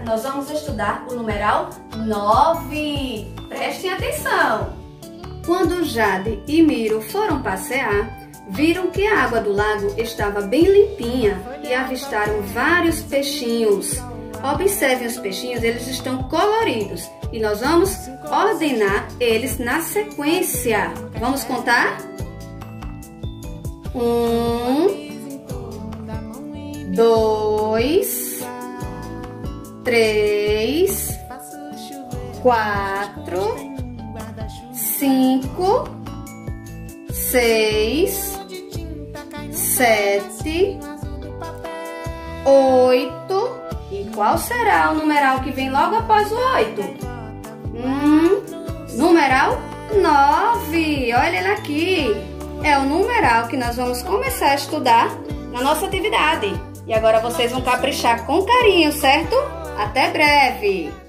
nós vamos estudar o numeral 9. Prestem atenção! Quando Jade e Miro foram passear, viram que a água do lago estava bem limpinha e avistaram vários peixinhos. Observem os peixinhos, eles estão coloridos e nós vamos ordenar eles na sequência. Vamos contar? 1, 2, 3, 4, 5, 6, 7, 8. E qual será o numeral que vem logo após o 8? Numeral 9. Olha ele aqui. É o numeral que nós vamos começar a estudar na nossa atividade. E agora vocês vão caprichar com carinho, certo? Até breve!